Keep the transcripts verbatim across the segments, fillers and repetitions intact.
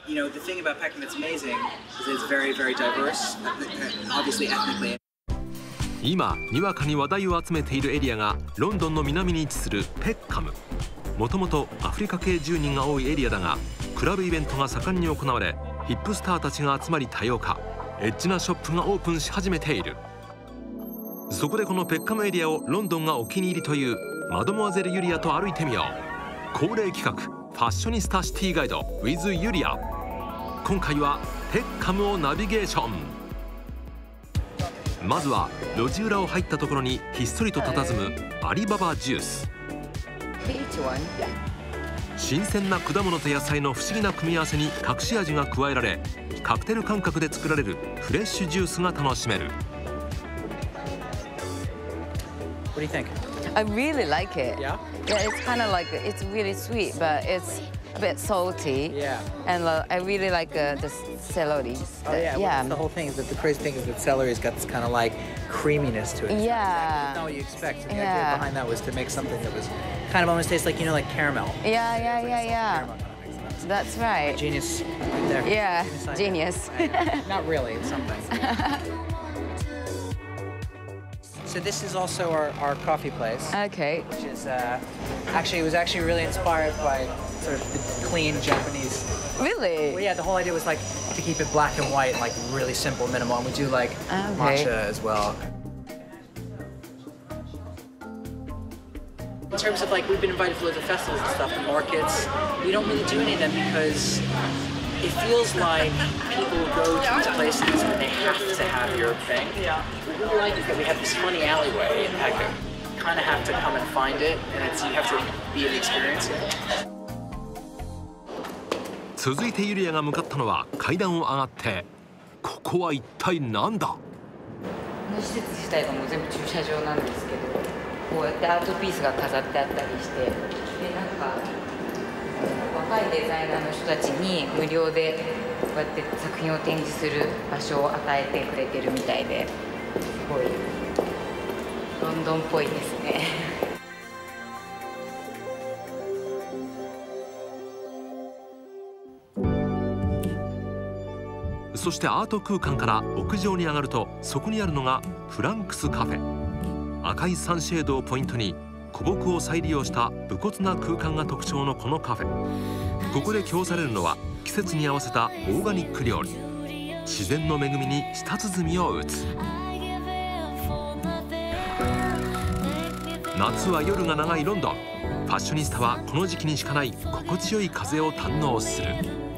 you know, the thing about Peckham that's amazing is it's very, very diverse, obviously ethnically. 今にわかに話題を集めているエリアがロンドンの南に位置するペッカム。もともとアフリカ系住人が多いエリアだが、クラブイベントが盛んに行われ、ヒップスターたちが集まり多様化、エッチなショップがオープンし始めている。そこでこのペッカムエリアをロンドンがお気に入りというマドモアゼル・ユリアと歩いてみよう。恒例企画ファッショニスタシティガイド with ユリア。今回はペッカムをナビゲーション。まずは路地裏を入ったところにひっそりと佇むアリババジュース。新鮮な果物と野菜の不思議な組み合わせに隠し味が加えられ、カクテル感覚で作られるフレッシュジュースが楽しめる。 What do you think? I really like it. Yeah? Yeah, it's kind of like, it's really sweet, but it's a bit salty. Yeah. And uh, I really like uh, the celery. Oh yeah, yeah. well, the whole thing is that the crazy thing is that celery's got this kind of like creaminess to it. Yeah. It's not what you expect. So the Yeah. idea behind that was to make something that was kind of almost tastes like, you know, like caramel. Yeah, yeah, Like yeah, yeah. caramel kind of makes sense. That's right. Genius right there. Yeah, Genius. genius. Not really, it's something. So this is also our, our coffee place. Okay. Which is uh, actually, it was actually really inspired by sort of the clean Japanese. Really? Well, yeah, the whole idea was like to keep it black and white, like really simple, minimal, and we do like Okay. matcha as well. In terms of like, we've been invited to loads of festivals and stuff, and markets. We don't really do any of them because it feels like people go to these places and they have to have your thing. What we really like is that we have this funny alleyway in Peckham. You kind of have to come and find it, and it's, you have to be an experience it. 続いてユリアが向かったのは階段を上がって、ここは一体なんだ？ この施設自体がもう全部駐車場なんですけど、こうやってアートピースが飾ってあったりして、でなんか若いデザイナーの人たちに無料でこうやって作品を展示する場所を与えてくれてるみたいで、すごいロンドンっぽいですね。 そしてアート空間から屋上に上がると、そこにあるのがフランクスカフェ。赤いサンシェードをポイントに古木を再利用した武骨な空間が特徴のこのカフェ。ここで供されるのは季節に合わせたオーガニック料理。自然の恵みに舌鼓を打つ。夏は夜が長いロンドン。ファッショニスタはこの時期にしかない心地よい風を堪能する。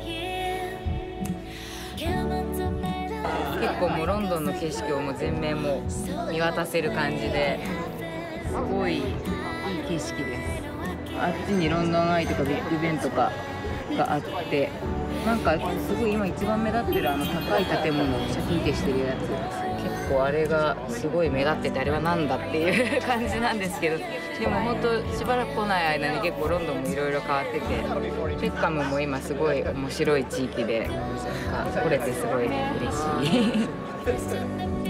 結構もうロンドンの景色をもう全面も見渡せる感じで、すごいいい景色です。あっちにロンドンアイとかビッグベンとかがあって、なんかすごい今一番目立ってるあの高い建物をシャキンってしてるやつ、結構あれがすごい目立ってて、あれはなんだっていう感じなんですけど、でも本当しばらく来ない間に結構ロンドンもいろいろ変わってて、ペッカムも今すごい面白い地域で、なんか来れてすごい嬉しい。